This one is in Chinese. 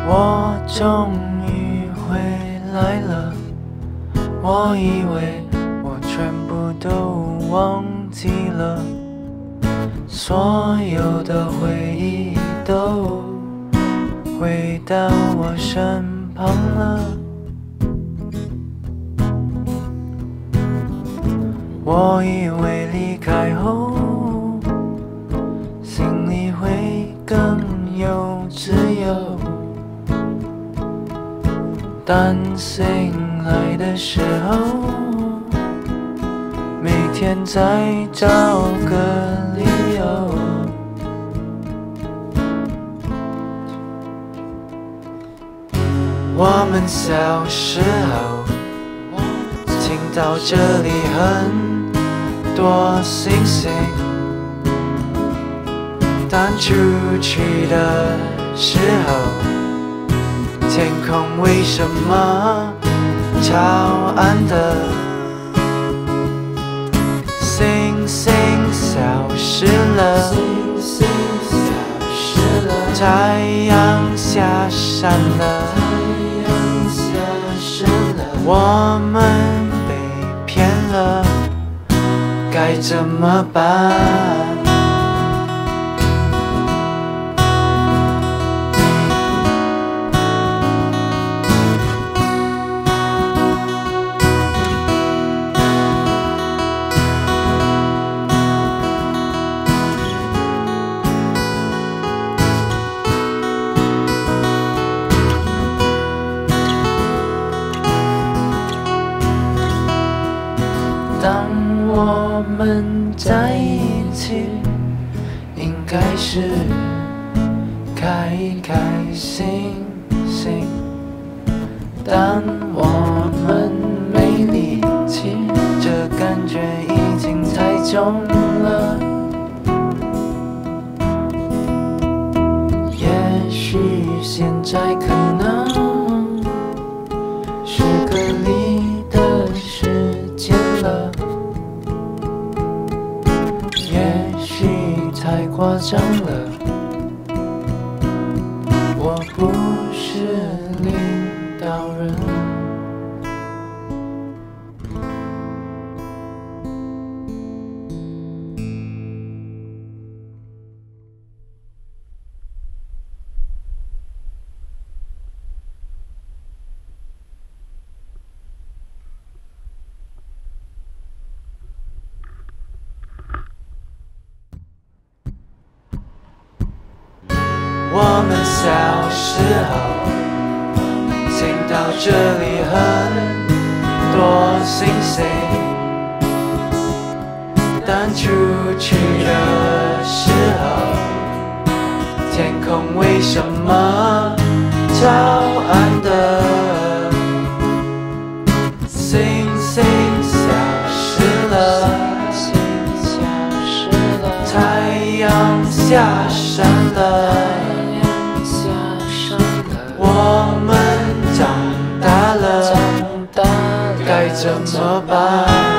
我终于回来了，我以为我全部都忘记了，所有的回忆都回到我身旁了。我以为离开后心里会更有自由，但醒来的时候，每天在找个理由。我们小时候听到这里很多星星，但出去的时候，天空为什么超暗的？星星消失了，太阳下山了，我们被骗了，该怎么办？当我们在一起，应该是开开心心。但我们没力气，这感觉已经太重了。也许现在可能是隔离的时间了，也许太夸张了，我不是领导人。我们小时候听到这里很多星星，但出去的时候，天空为什么超暗的？星星消失了，太阳下山了，我们长大了，该怎么办？